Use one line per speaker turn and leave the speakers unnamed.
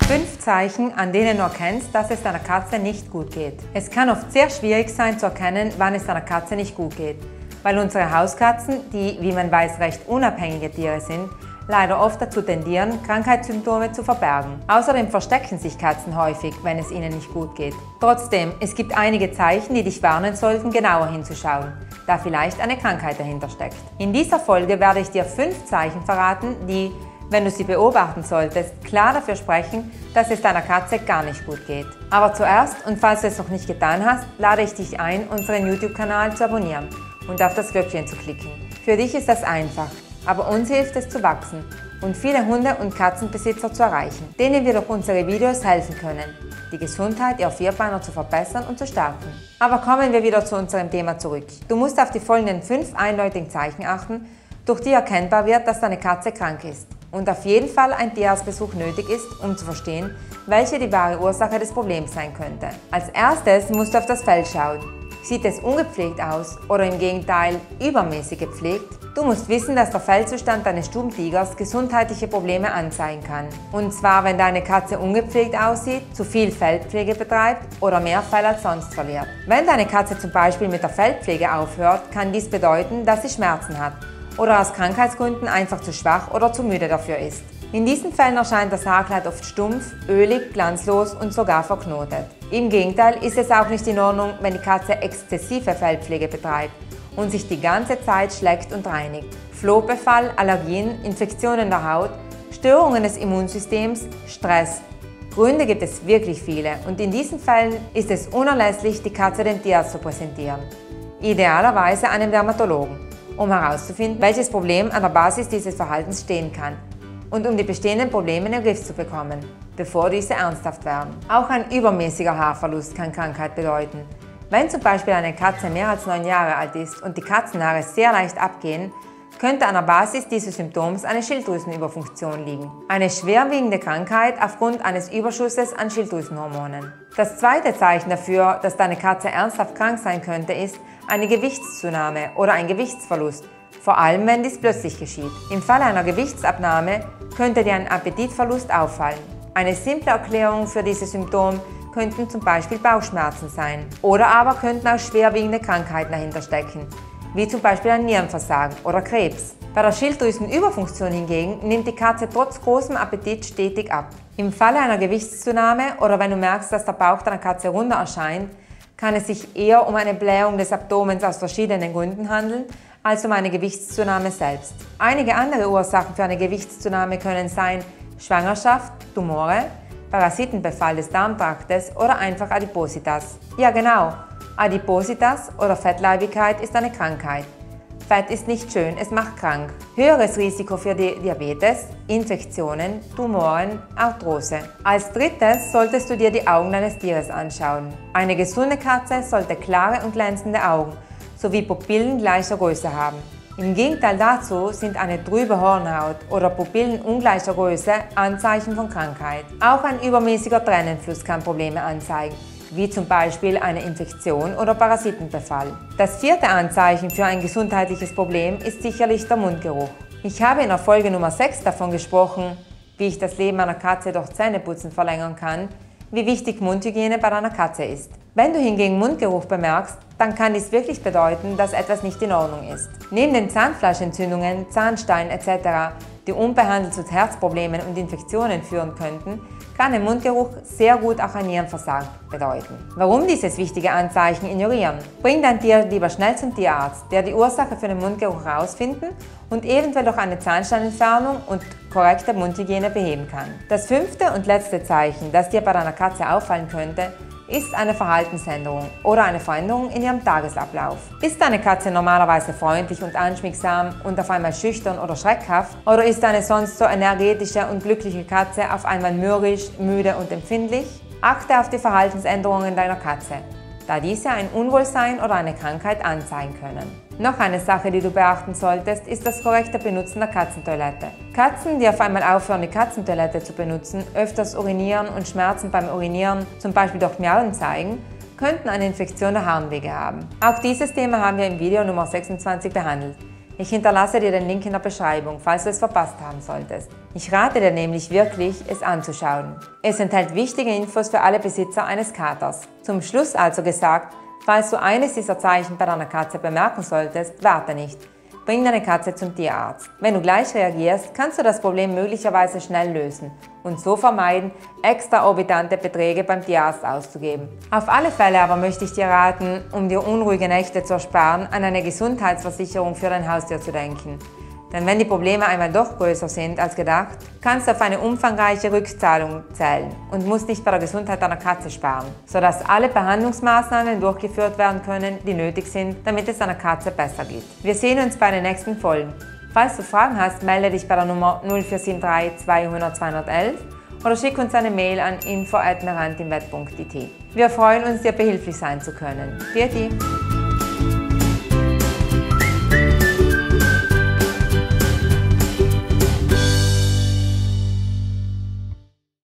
5 Zeichen, an denen du erkennst, dass es deiner Katze nicht gut geht. Es kann oft sehr schwierig sein zu erkennen, wann es deiner Katze nicht gut geht, weil unsere Hauskatzen, die, wie man weiß, recht unabhängige Tiere sind, leider oft dazu tendieren, Krankheitssymptome zu verbergen. Außerdem verstecken sich Katzen häufig, wenn es ihnen nicht gut geht. Trotzdem, es gibt einige Zeichen, die dich warnen sollten, genauer hinzuschauen, da vielleicht eine Krankheit dahinter steckt. In dieser Folge werde ich dir 5 Zeichen verraten, die, wenn du sie beobachten solltest, klar dafür sprechen, dass es deiner Katze gar nicht gut geht. Aber zuerst, und falls du es noch nicht getan hast, lade ich dich ein, unseren YouTube-Kanal zu abonnieren und auf das Glöckchen zu klicken. Für dich ist das einfach, aber uns hilft es zu wachsen und viele Hunde- und Katzenbesitzer zu erreichen, denen wir durch unsere Videos helfen können, die Gesundheit ihrer Vierbeiner zu verbessern und zu stärken. Aber kommen wir wieder zu unserem Thema zurück. Du musst auf die folgenden 5 eindeutigen Zeichen achten, durch die erkennbar wird, dass deine Katze krank ist und auf jeden Fall ein Tierarztbesuch nötig ist, um zu verstehen, welche die wahre Ursache des Problems sein könnte. Als erstes musst du auf das Fell schauen. Sieht es ungepflegt aus oder im Gegenteil übermäßig gepflegt? Du musst wissen, dass der Fellzustand deines Stubentigers gesundheitliche Probleme anzeigen kann. Und zwar, wenn deine Katze ungepflegt aussieht, zu viel Fellpflege betreibt oder mehr Fell als sonst verliert. Wenn deine Katze zum Beispiel mit der Fellpflege aufhört, kann dies bedeuten, dass sie Schmerzen hat oder aus Krankheitsgründen einfach zu schwach oder zu müde dafür ist. In diesen Fällen erscheint das Haarkleid oft stumpf, ölig, glanzlos und sogar verknotet. Im Gegenteil ist es auch nicht in Ordnung, wenn die Katze exzessive Fellpflege betreibt und sich die ganze Zeit schleckt und reinigt. Flohbefall, Allergien, Infektionen der Haut, Störungen des Immunsystems, Stress. Gründe gibt es wirklich viele und in diesen Fällen ist es unerlässlich, die Katze dem Tierarzt zu präsentieren. Idealerweise einem Dermatologen, um herauszufinden, welches Problem an der Basis dieses Verhaltens stehen kann und um die bestehenden Probleme in den Griff zu bekommen, bevor diese ernsthaft werden. Auch ein übermäßiger Haarverlust kann Krankheit bedeuten. Wenn zum Beispiel eine Katze mehr als 9 Jahre alt ist und die Katzenhaare sehr leicht abgehen, könnte an der Basis dieses Symptoms eine Schilddrüsenüberfunktion liegen. Eine schwerwiegende Krankheit aufgrund eines Überschusses an Schilddrüsenhormonen. Das zweite Zeichen dafür, dass deine Katze ernsthaft krank sein könnte, ist eine Gewichtszunahme oder ein Gewichtsverlust, vor allem wenn dies plötzlich geschieht. Im Falle einer Gewichtsabnahme könnte dir ein Appetitverlust auffallen. Eine simple Erklärung für dieses Symptom könnten zum Beispiel Bauchschmerzen sein oder aber könnten auch schwerwiegende Krankheiten dahinter stecken, wie zum Beispiel ein Nierenversagen oder Krebs. Bei der Schilddrüsenüberfunktion hingegen nimmt die Katze trotz großem Appetit stetig ab. Im Falle einer Gewichtszunahme oder wenn du merkst, dass der Bauch deiner Katze runder erscheint, kann es sich eher um eine Blähung des Abdomens aus verschiedenen Gründen handeln, als um eine Gewichtszunahme selbst. Einige andere Ursachen für eine Gewichtszunahme können sein Schwangerschaft, Tumore, Parasitenbefall des Darmtraktes oder einfach Adipositas. Ja genau, Adipositas oder Fettleibigkeit ist eine Krankheit. Fett ist nicht schön, es macht krank. Höheres Risiko für Diabetes, Infektionen, Tumoren, Arthrose. Als drittes solltest du dir die Augen deines Tieres anschauen. Eine gesunde Katze sollte klare und glänzende Augen sowie Pupillen gleicher Größe haben. Im Gegenteil dazu sind eine trübe Hornhaut oder Pupillen ungleicher Größe Anzeichen von Krankheit. Auch ein übermäßiger Tränenfluss kann Probleme anzeigen, wie zum Beispiel eine Infektion oder Parasitenbefall. Das vierte Anzeichen für ein gesundheitliches Problem ist sicherlich der Mundgeruch. Ich habe in der Folge Nummer 6 davon gesprochen, wie ich das Leben einer Katze durch Zähneputzen verlängern kann, wie wichtig Mundhygiene bei deiner Katze ist. Wenn du hingegen Mundgeruch bemerkst, dann kann dies wirklich bedeuten, dass etwas nicht in Ordnung ist. Neben den Zahnfleischentzündungen, Zahnstein etc., die unbehandelt zu Herzproblemen und Infektionen führen könnten, kann ein Mundgeruch sehr gut auch ein Nierenversagen bedeuten. Warum dieses wichtige Anzeichen ignorieren? Bring dein Tier lieber schnell zum Tierarzt, der die Ursache für den Mundgeruch herausfinden und eventuell durch eine Zahnsteinentfernung und korrekte Mundhygiene beheben kann. Das 5. und letzte Zeichen, das dir bei deiner Katze auffallen könnte, ist eine Verhaltensänderung oder eine Veränderung in ihrem Tagesablauf. Ist deine Katze normalerweise freundlich und anschmiegsam und auf einmal schüchtern oder schreckhaft? Oder ist deine sonst so energetische und glückliche Katze auf einmal mürrisch, müde und empfindlich? Achte auf die Verhaltensänderungen deiner Katze, da diese ein Unwohlsein oder eine Krankheit anzeigen können. Noch eine Sache, die du beachten solltest, ist das korrekte Benutzen der Katzentoilette. Katzen, die auf einmal aufhören, die Katzentoilette zu benutzen, öfters urinieren und Schmerzen beim Urinieren, zum Beispiel durch Miauen zeigen, könnten eine Infektion der Harnwege haben. Auch dieses Thema haben wir im Video Nummer 26 behandelt. Ich hinterlasse dir den Link in der Beschreibung, falls du es verpasst haben solltest. Ich rate dir nämlich wirklich, es anzuschauen. Es enthält wichtige Infos für alle Besitzer eines Katers. Zum Schluss also gesagt, falls du eines dieser Zeichen bei deiner Katze bemerken solltest, warte nicht. Bring deine Katze zum Tierarzt. Wenn du gleich reagierst, kannst du das Problem möglicherweise schnell lösen und so vermeiden, extraorbitante Beträge beim Tierarzt auszugeben. Auf alle Fälle aber möchte ich dir raten, um dir unruhige Nächte zu ersparen, an eine Gesundheitsversicherung für dein Haustier zu denken. Denn wenn die Probleme einmal doch größer sind als gedacht, kannst du auf eine umfangreiche Rückzahlung zählen und musst nicht bei der Gesundheit deiner Katze sparen, sodass alle Behandlungsmaßnahmen durchgeführt werden können, die nötig sind, damit es deiner Katze besser geht. Wir sehen uns bei den nächsten Folgen. Falls du Fragen hast, melde dich bei der Nummer 0473 200 211 oder schick uns eine Mail an info@merantinvet.it. Wir freuen uns, dir behilflich sein zu können. Vierte!